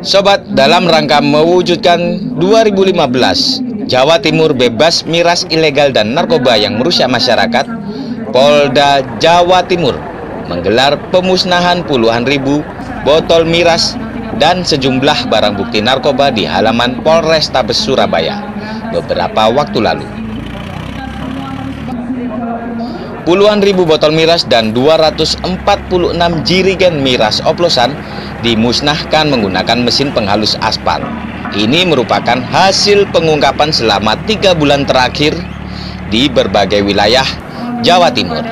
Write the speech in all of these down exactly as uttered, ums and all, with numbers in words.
Sobat, dalam rangka mewujudkan dua ribu lima belas Jawa Timur bebas miras ilegal dan narkoba yang merusak masyarakat, Polda Jawa Timur menggelar pemusnahan puluhan ribu botol miras dan sejumlah barang bukti narkoba di halaman Polrestabes Surabaya beberapa waktu lalu. Puluhan ribu botol miras dan dua ratus empat puluh enam jirigen miras oplosan dimusnahkan menggunakan mesin penghalus aspal. Ini merupakan hasil pengungkapan selama tiga bulan terakhir di berbagai wilayah Jawa Timur.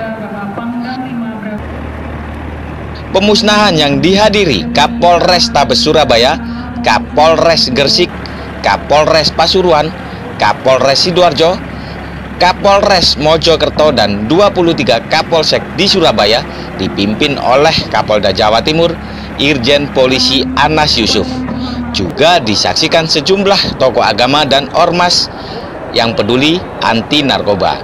Pemusnahan yang dihadiri Kapolrestabes Surabaya, Kapolres Gresik, Kapolres Pasuruan, Kapolres Sidoarjo, Kapolres Mojokerto, dan dua puluh tiga Kapolsek di Surabaya dipimpin oleh Kapolda Jawa Timur, Irjen Polisi Anas Yusuf. Juga disaksikan sejumlah tokoh agama dan ormas yang peduli anti narkoba.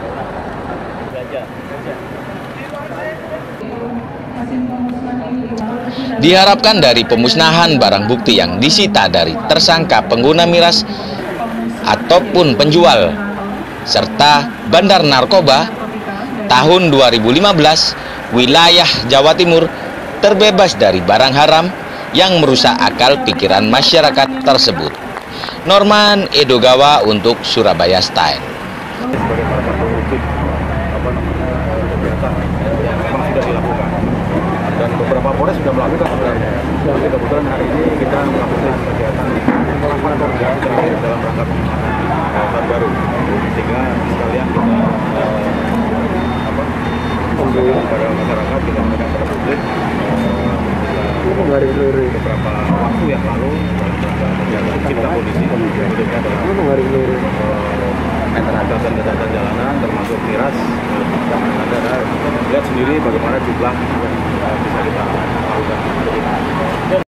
Diharapkan dari pemusnahan barang bukti yang disita dari tersangka pengguna miras ataupun penjual serta bandar narkoba, tahun dua ribu lima belas wilayah Jawa Timur terbebas dari barang haram yang merusak akal pikiran masyarakat tersebut. Norman Edogawa untuk Surabaya Style. Sebagai para pengwujud apa namanya kegiatan yang memang sudah dilakukan, dan beberapa Polres sudah melakukan sebenarnya. Jadi kebetulan hari ini kita melakukan kegiatan di delapan Polres terakhir dalam rangka tahun baru, sehingga sekalian kita eh, apa sampaikan kepada masyarakat, kita sampaikan kepada publik eh, beberapa waktu yang lalu dalam rangka menjaga cipta kondisi khususnya dalam kejahatan jalanan termasuk miras. Anda lihat sendiri bagaimana jumlah yang bisa kita lakukan.